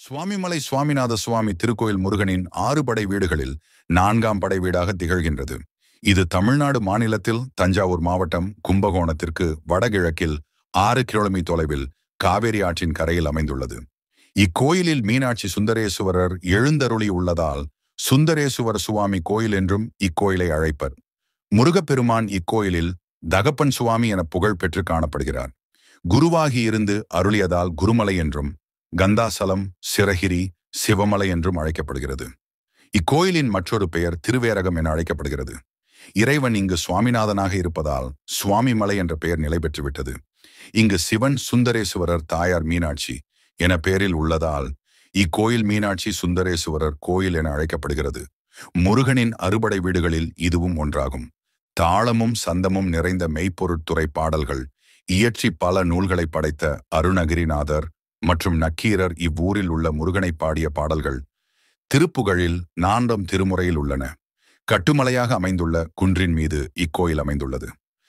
சுவாமிமலை சுவாமிநாத சுவாமி திருக்கோயில் முருகனின் 6 படை வீடுகளில் 4ஆம் படை வீடாக திகழ்கின்றது. இது தமிழ்நாடு மாநிலத்தில் தஞ்சாவூர் மாவட்டம் கும்பகோணத்திற்கு வடகிழக்கில் 6 கிலோமீட்டர் தொலைவில் காவேரி ஆற்றின் கரையில் அமைந்துள்ளது. இக்கோயிலில் மீனாட்சி சுந்தரேசுவரர் எழுந்தருளி உள்ளதால் சுந்தரேசுவர சுவாமி கோயில் என்றும் இக்கோயிலை அழைப்பர். முருகப்பெருமான் இக்கோயிலில் தகப்பன் சுவாமி என புகழ் பெற்று காணப்படுகிறார். குருவாகி இருந்து அருளியதால் குருமலை என்றும், கந்தாசலம், சிரகிரி, சிவமலை என்றும் அழைக்கப்படுகிறது. இக்கோயிலின் மற்றொரு பெயர் திருவேரகம் என அழைக்கப்படுகிறது. இறைவன் இங்கு சுவாமிநாதனாக இருப்பதால் சுவாமிமலை என்ற பெயர் நிலை பெற்றுவிட்டது. இங்கு சிவன் சுந்தரேசுவரர் தாயார் மீனாட்சி என பெயரில் உள்ளதால் இக்கோயில் மீனாட்சி சுந்தரேசுவரர் கோயில் என அழைக்கப்படுகிறது. முருகனின் அறுபடை வீடுகளில் இதுவும் ஒன்றாகும். தாளமும் சந்தமும் நிறைந்த மெய்ப்பொருட்துறை பாடல்கள் இயற்றி பல நூல்களை படைத்த அருணகிரிநாதர் மற்றும் நக்கீரர் இவ்வூரில் உள்ள முருகனை பாடிய பாடல்கள் திருப்புகழில் 4ஆம் திருமுறையில் உள்ளன. கட்டுமலையாக அமைந்துள்ள குன்றின் மீது இக்கோயில் அமைந்துள்ளது.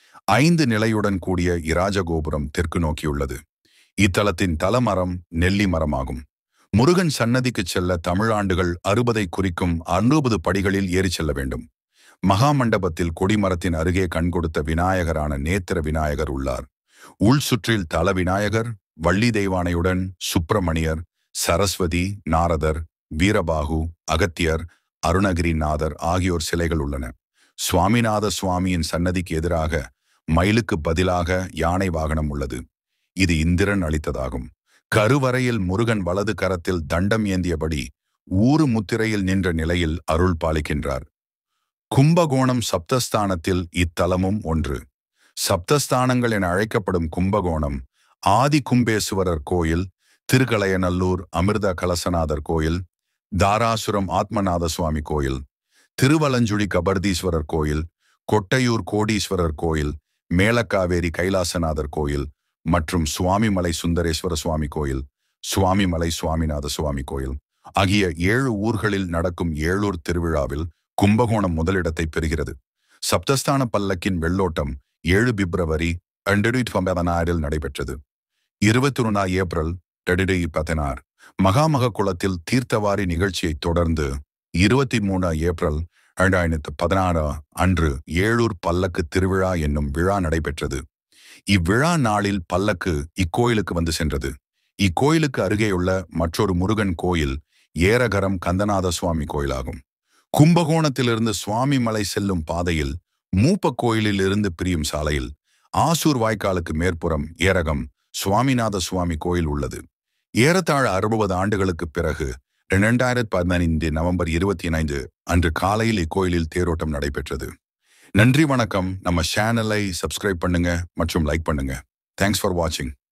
5 நிலையுடன் கூடிய இராஜகோபுரம் தெற்கு நோக்கியுள்ளது. இத்தலத்தின் தலமரம் நெல்லி மரமாகும். முருகன் சன்னதிக்கு செல்ல தமிழாண்டுகள் 60ஐ குறிக்கும் 60 படிகளில் ஏறி செல்ல வேண்டும். மகாமண்டபத்தில் கொடிமரத்தின் அருகே கண்கொடுத்த விநாயகரான நேத்திர விநாயகர் உள்ளார். உள் சுற்றில் தல விநாயகர், வள்ளி தெய்வானையுடன் சுப்பிரமணியர், சரஸ்வதி, நாரதர், வீரபாகு, அகத்தியர், அருணகிரிநாதர் ஆகியோர் சிலைகள் உள்ளன. சுவாமிநாத சுவாமியின் சன்னதிக்கு எதிராக மயிலுக்கு பதிலாக யானை வாகனம் உள்ளது. இது இந்திரன் அளித்ததாகும். கருவறையில் முருகன் வலது கரத்தில் தண்டம் ஏந்தியபடி ஊரு முத்திரையில் நின்ற நிலையில் அருள் பாலிக்கின்றார். கும்பகோணம் சப்தஸ்தானத்தில் இத்தலமும் ஒன்று. சப்தஸ்தானங்கள் என அழைக்கப்படும் கும்பகோணம் ஆதி கும்பேசுவரர் கோயில், திருக்கலையநல்லூர் அமிர்த கலசநாதர் கோயில், தாராசுரம் ஆத்மநாத சுவாமி கோயில், திருவலஞ்சுழி கபர்தீஸ்வரர் கோயில், கொட்டையூர் கோடீஸ்வரர் கோயில், மேலக்காவேரி கைலாசநாதர் கோயில் மற்றும் சுவாமிமலை சுந்தரேஸ்வர சுவாமி கோயில், சுவாமிமலை சுவாமிநாத சுவாமி கோயில் ஆகிய 7 ஊர்களில் நடக்கும் ஏழூர் திருவிழாவில் கும்பகோணம் முதலிடத்தை பெறுகிறது. சப்தஸ்தான பல்லக்கின் வெள்ளோட்டம் 7 பிப்ரவரி 2016 நடைபெற்றது. 21 ஏப்ரல் 2016 மகாமக குளத்தில் தீர்த்தவாரி நிகழ்ச்சியை தொடர்ந்து 23 ஏப்ரல் 2016 அன்று ஏழூர் பல்லக்கு திருவிழா என்னும் விழா நடைபெற்றது. இவ்விழா நாளில் பல்லக்கு இக்கோயிலுக்கு வந்து சென்றது. இக்கோயிலுக்கு அருகேயுள்ள மற்றொரு முருகன் கோயில் ஏரகரம் கந்தநாத சுவாமி கோயிலாகும். கும்பகோணத்திலிருந்து சுவாமிமலை செல்லும் பாதையில் மூப்ப கோயிலில் இருந்து பிரியும் சாலையில் ஆசூர் வாய்க்காலுக்கு மேற்புறம் ஏரகம் சுவாமிநாத சுவாமி கோயில் உள்ளது. ஏறத்தாழ 60 ஆண்டுகளுக்கு பிறகு 2015 நவம்பர் 25 அன்று காலையில் இக்கோயிலில் தேரோட்டம் நடைபெற்றது. நன்றி, வணக்கம். நம்ம சேனலை சப்ஸ்கிரைப் பண்ணுங்க மற்றும் லைக் பண்ணுங்க. தேங்க்ஸ் ஃபார் வாட்சிங்.